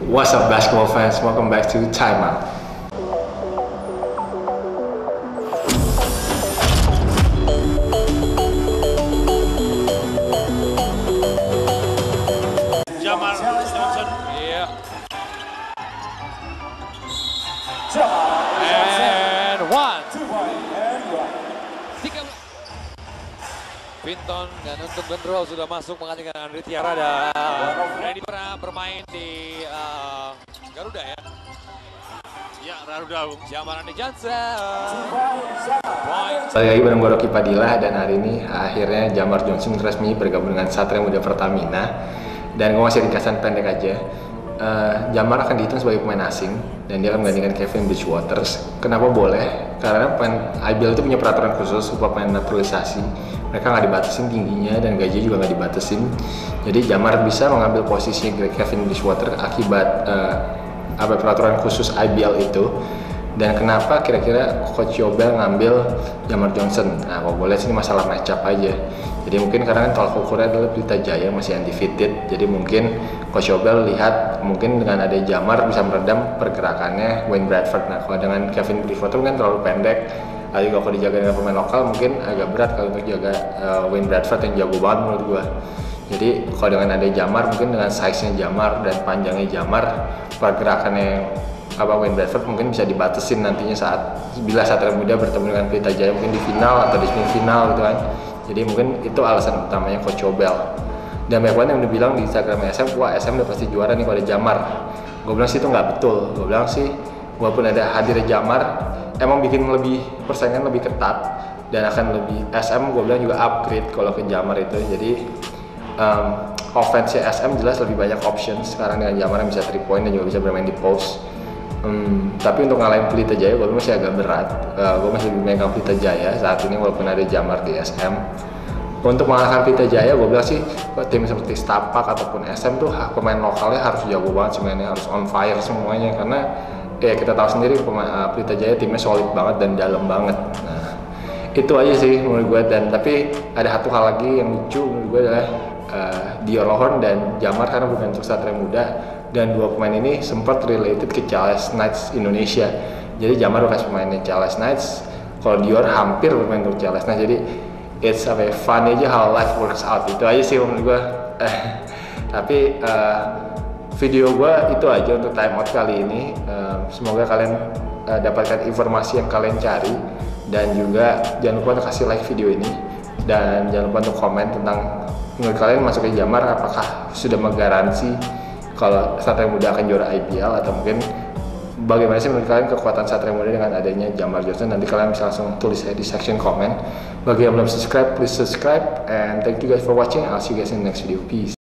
What's up, basketball fans? Welcome back to Timeout. Jamar Johnson, yeah. And one. Pinton dan untuk Benro sudah masuk menggantikan Andri Tiara dan Randy pernah bermain di Garuda ya. Ya, Garuda. Jamar Johnson. Balik lagi bareng gue Rocky Padilla dan hari ini akhirnya Jamar Johnson resmi bergabung dengan Satria Muda Pertamina. Dan gue masih ringkasan pendek aja. Jamar akan dihitung sebagai pemain asing dan dia akan menggantikan Kevin Bridgewaters. Kenapa boleh? Karena IBL itu punya peraturan khusus untuk pemain naturalisasi. Mereka nggak dibatasin tingginya dan gajinya juga nggak dibatasin. Jadi Jamar bisa mengambil posisi Kevin Bridgewaters akibat peraturan khusus IBL itu. Dan kenapa kira-kira Coach Yobel ngambil Jamar Johnson? Nah, kalau boleh sih masalah match up aja. Jadi mungkin karena kan tolak ukurnya adalah Pelita Jaya masih undefeated. Jadi mungkin Coach Yobel lihat mungkin dengan ada Jamar bisa meredam pergerakannya Wayne Bradford. Nah, kalau dengan Kevin Bridgewaters kan terlalu pendek. Lagi kalau dijaga dengan pemain lokal mungkin agak berat kalau untuk jaga Wayne Bradford yang jago banget menurut gua. Jadi kalau dengan ada Jamar mungkin dengan size-nya Jamar dan panjangnya Jamar pergerakannya Wayne Bradford mungkin bisa dibatasin nantinya bila Satria Muda bertemu dengan Pelita Jaya mungkin di final atau di semifinal gitu kan. Jadi mungkin itu alasan utamanya Coach Yobel. Dan banyak banget yang udah bilang di Instagram SM, wah SM udah pasti juara nih kalau ada Jamar. Gue bilang sih itu nggak betul. Gue bilang sih walaupun ada hadirnya Jamar, emang bikin persaingan lebih ketat dan akan lebih SM. Gue bilang juga upgrade kalau ke Jamar itu. Jadi offense SM jelas lebih banyak option sekarang dengan Jamar yang bisa 3 point dan juga bisa bermain di post. Tapi untuk ngalahin Pelita Jaya gue masih agak berat. Gue masih lebih megang Pelita Jaya saat ini walaupun ada Jamar di SM. Untuk mengalahkan Pelita Jaya gue bilang sih tim seperti Stapak ataupun SM tuh pemain lokalnya harus jago banget, semuanya harus on fire semuanya, karena ya kita tahu sendiri Pelita Jaya timnya solid banget dan dalam banget. Nah, itu aja sih menurut gue. Dan tapi ada satu hal lagi yang lucu menurut gue adalah Dior Lohorn dan Jamar karena bukan untuk Satria Muda, dan dua pemain ini sempat related ke Charles Knights Indonesia. Jadi Jamar bekas pemainnya Charles Knights, kalau Dior hampir bermain untuk Charles Knights. Jadi it's fun aja how life works out. Itu aja sih menurut gue. Tapi video gue itu aja untuk timeout kali ini. Semoga kalian dapatkan informasi yang kalian cari, dan juga jangan lupa untuk kasih like video ini, dan jangan lupa untuk komen tentang menurut kalian masuknya Jamar apakah sudah menggaransi kalau Satria Muda akan juara IPL, atau mungkin bagaimana sih menurut kalian kekuatan Satria Muda dengan adanya Jamar Johnson. Nanti kalian bisa langsung tulis di section comment. Bagi yang belum subscribe, please subscribe, and thank you guys for watching. I'll see you guys in the next video. Peace.